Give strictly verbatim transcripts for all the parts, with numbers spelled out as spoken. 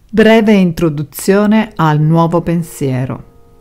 Breve introduzione al nuovo pensiero.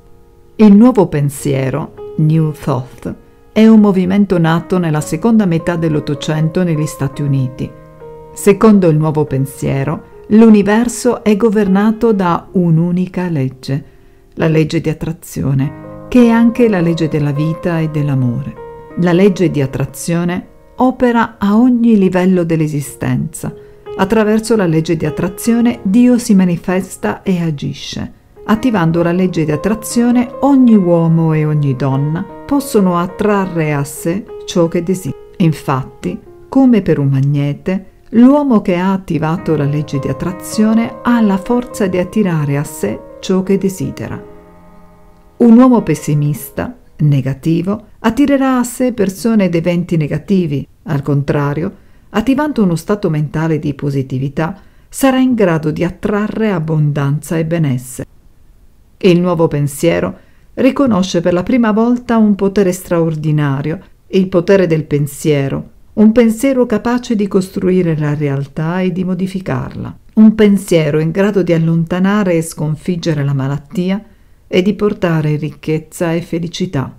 Il nuovo pensiero, New Thought, è un movimento nato nella seconda metà dell'Ottocento negli Stati Uniti. Secondo il nuovo pensiero, l'universo è governato da un'unica legge, la legge di attrazione, che è anche la legge della vita e dell'amore. La legge di attrazione opera a ogni livello dell'esistenza. Attraverso la legge di attrazione Dio si manifesta e agisce. Attivando la legge di attrazione, ogni uomo e ogni donna possono attrarre a sé ciò che desiderano. Infatti, come per un magnete, l'uomo che ha attivato la legge di attrazione ha la forza di attirare a sé ciò che desidera. Un uomo pessimista, negativo, attirerà a sé persone ed eventi negativi. Al contrario, attivando uno stato mentale di positività, sarà in grado di attrarre abbondanza e benessere. Il nuovo pensiero riconosce per la prima volta un potere straordinario, il potere del pensiero, un pensiero capace di costruire la realtà e di modificarla, un pensiero in grado di allontanare e sconfiggere la malattia e di portare ricchezza e felicità.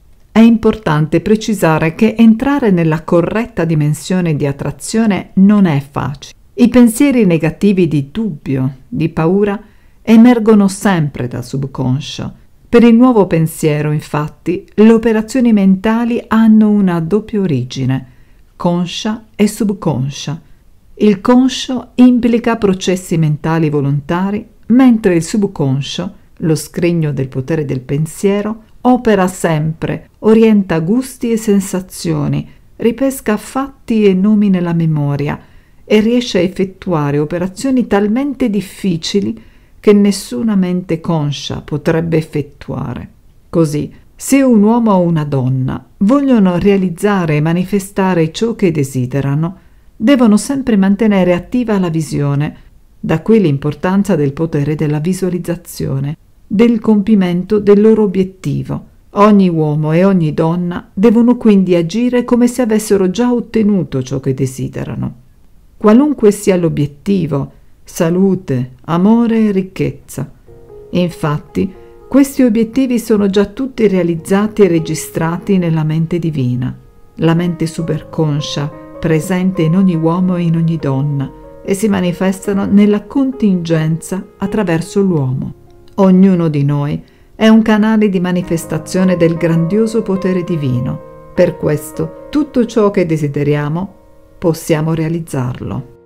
È importante precisare che entrare nella corretta dimensione di attrazione non è facile. I pensieri negativi di dubbio, di paura, emergono sempre dal subconscio. Per il nuovo pensiero, infatti, le operazioni mentali hanno una doppia origine, conscia e subconscia. Il conscio implica processi mentali volontari, mentre il subconscio, lo scrigno del potere del pensiero, opera sempre, orienta gusti e sensazioni, ripesca fatti e nomi nella memoria e riesce a effettuare operazioni talmente difficili che nessuna mente conscia potrebbe effettuare. Così, se un uomo o una donna vogliono realizzare e manifestare ciò che desiderano, devono sempre mantenere attiva la visione, da qui l'importanza del potere della visualizzazione, del compimento del loro obiettivo. Ogni uomo e ogni donna devono quindi agire come se avessero già ottenuto ciò che desiderano. Qualunque sia l'obiettivo, salute, amore e ricchezza. Infatti, questi obiettivi sono già tutti realizzati e registrati nella mente divina, la mente superconscia, presente in ogni uomo e in ogni donna, e si manifestano nella contingenza attraverso l'uomo. Ognuno di noi è un canale di manifestazione del grandioso potere divino. Per questo, tutto ciò che desideriamo, possiamo realizzarlo.